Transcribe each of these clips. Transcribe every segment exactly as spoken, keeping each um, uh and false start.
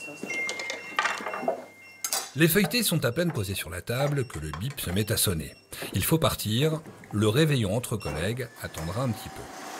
Les feuilletés sont à peine posés sur la table que le bip se met à sonner. Il faut partir, le réveillon entre collègues attendra un petit peu.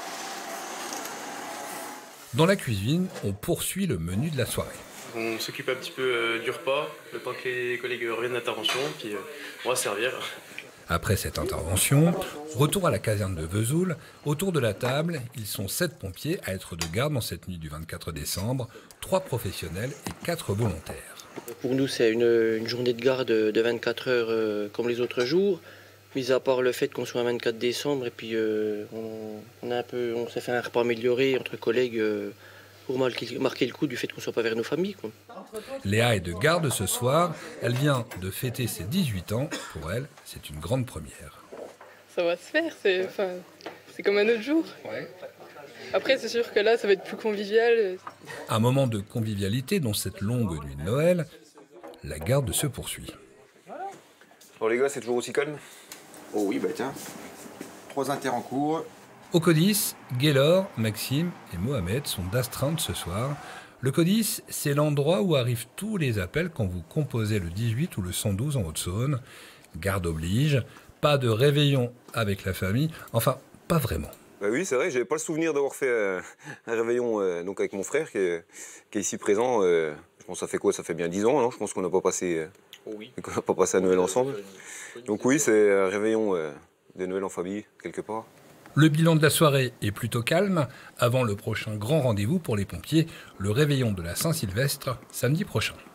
Dans la cuisine, on poursuit le menu de la soirée. On s'occupe un petit peu euh, du repas, le temps que les collègues reviennent d'intervention, puis euh, on va servir. Après cette intervention, retour à la caserne de Vesoul. Autour de la table, ils sont sept pompiers à être de garde dans cette nuit du vingt-quatre décembre, trois professionnels et quatre volontaires. Pour nous, c'est une, une journée de garde de vingt-quatre heures euh, comme les autres jours, mis à part le fait qu'on soit un vingt-quatre décembre et puis euh, on, on, a un peu, on s'est fait un repas amélioré entre collègues euh, pour marquer, marquer le coup du fait qu'on ne soit pas vers nos familles, quoi. Léa est de garde ce soir. Elle vient de fêter ses dix-huit ans. Pour elle, c'est une grande première. Ça va se faire, c'est, enfin, c'est comme un autre jour. Ouais. Après, c'est sûr que là, ça va être plus convivial. Un moment de convivialité dans cette longue nuit de Noël. La garde se poursuit. Bon les gars, c'est toujours aussi calme? Oh oui, bah tiens. Trois inters en cours. Au CODIS, Gaylor, Maxime et Mohamed sont d'astreinte ce soir. Le CODIS, c'est l'endroit où arrivent tous les appels quand vous composez le dix-huit ou le cent douze en Haute-Saône. Garde oblige, pas de réveillon avec la famille, enfin, pas vraiment. Bah oui, c'est vrai, j'avais pas le souvenir d'avoir fait euh, un réveillon euh, donc avec mon frère qui est, qui est ici présent. Euh, je pense que ça fait quoi? Ça fait bien dix ans, non? Je pense qu'on n'a pas passé, euh, Oh oui. qu'on n'a pas passé à Noël ensemble. Donc oui, c'est un réveillon euh, de Noël en famille, quelque part. Le bilan de la soirée est plutôt calme, avant le prochain grand rendez-vous pour les pompiers, le réveillon de la Saint-Sylvestre, samedi prochain.